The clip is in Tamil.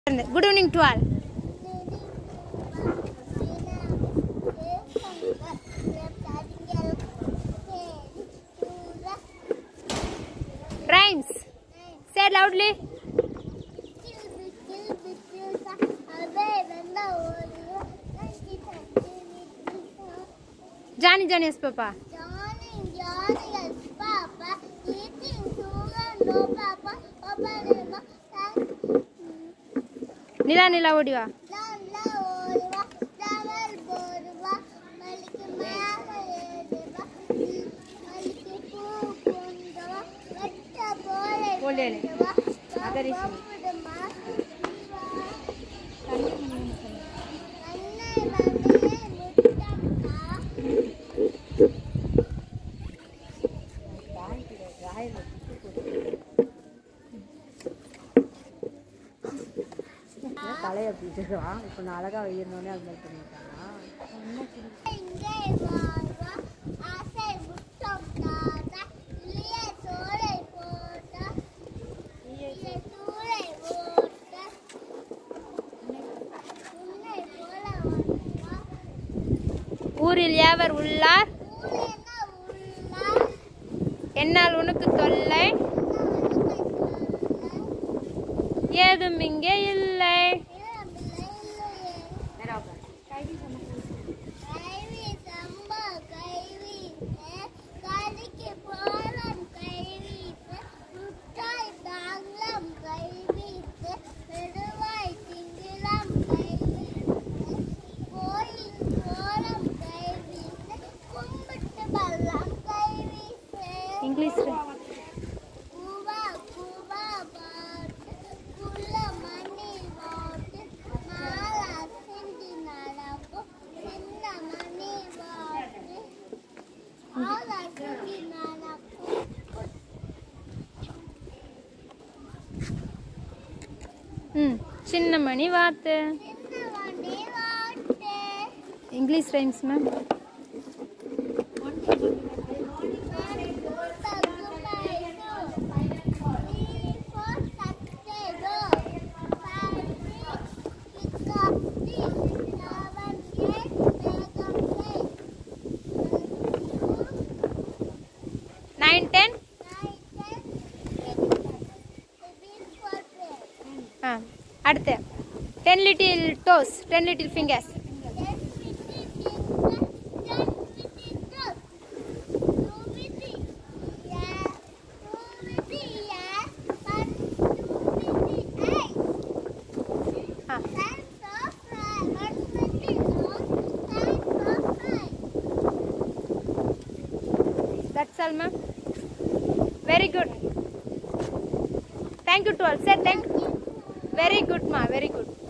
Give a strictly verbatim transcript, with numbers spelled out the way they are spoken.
Good evening to all. Rhymes. Say it loudly. Johnny, Johnny, yes, Papa. Johnny, Johnny, yes, Papa. Eating sugar, no, Papa. Papa, Nila, Nila, odiva. Nila, odiva. Travel, bodva. Maliki, maya, edva. Maliki, poo, kundava. Vetta, bole, kundava. Other is me. தலையை பிடிச்சிருக்கான். இப்போ நான் அழகாக வையிருந்தோடனே அது மாதிரி பண்ணிட்டானா. ஊரில் யாவர் உள்ளார் என்னால் உனக்கு தொல்லை ஏதும் இங்கே இல்லை. English. Hmm. Chinna mani vaattu. English rhymes, ma'am. Nine, ten. Ah, அடுத்து ten little toes, ten little fingers. That's all, ma'am. Very good. Thank you to all. Say thank you. Very good, ma. Very good.